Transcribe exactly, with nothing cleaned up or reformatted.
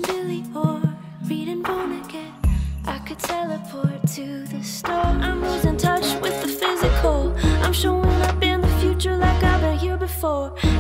Billy or reading Vonnegut. I could teleport to the start. I'm losing touch with the physical. I'm showing up in the future like I've been here before.